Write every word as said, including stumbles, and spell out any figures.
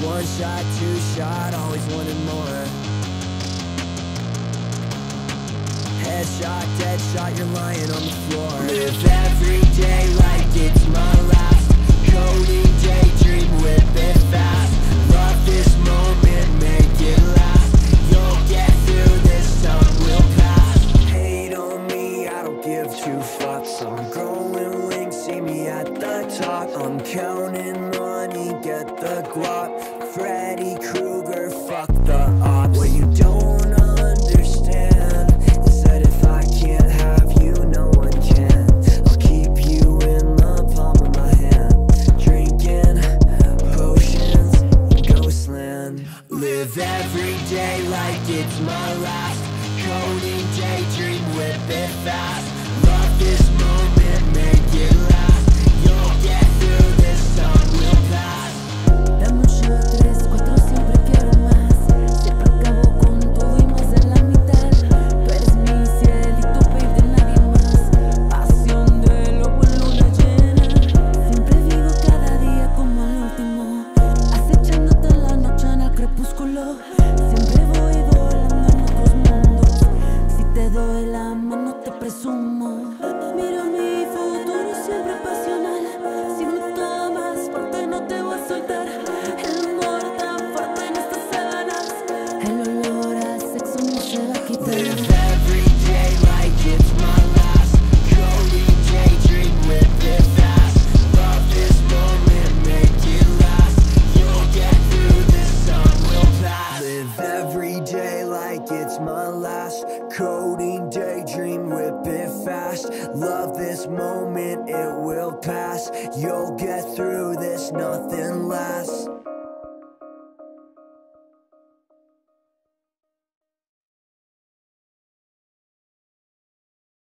One shot, two shot, always wanting more. Headshot, dead shot, you're lying on the floor. Live every day like it's my last. Coding, daydream, whip it fast. Love this moment, make it last. You'll get through this, time will pass. Hate on me, I don't give two fucks. I'm growing wings, see me at the top. I'm counting money, get the guap. Freddy Krueger, fuck the ops. What you don't understand is that if I can't have you, no one can. I'll keep you in the palm of my hand, drinking potions in Ghostland. Live every day like it's my last. Coding, daydream, whip it fast. Love this moment, make it last. You'll get through this, time will pass. Dame un shot, tres, cuatro, siempre quiero más. Siempre acabo con todo y más de la mitad. Tú eres mi cielito, babe, de nadie más. Pasión de lobo en luna llena. Siempre vivo cada día como el último, acechándote en la noche en el crepúsculo. Siempre voy volando en otros mundos. Si te doy la mano te presumo. Mira mi futuro siempre pasional. Si me tomas fuerte no te voy a soltar. El amor tan fuerte en estas sábanas. El olor a sexo no se va a quitar. Live every day like it's my last. Coding, daydream, whip it fast. Love this moment, make it last. You'll get through this, time will pass. Live every day like it's my last. Coding, daydream, whip it fast. Love this moment, it will pass. You'll get through this, nothing lasts.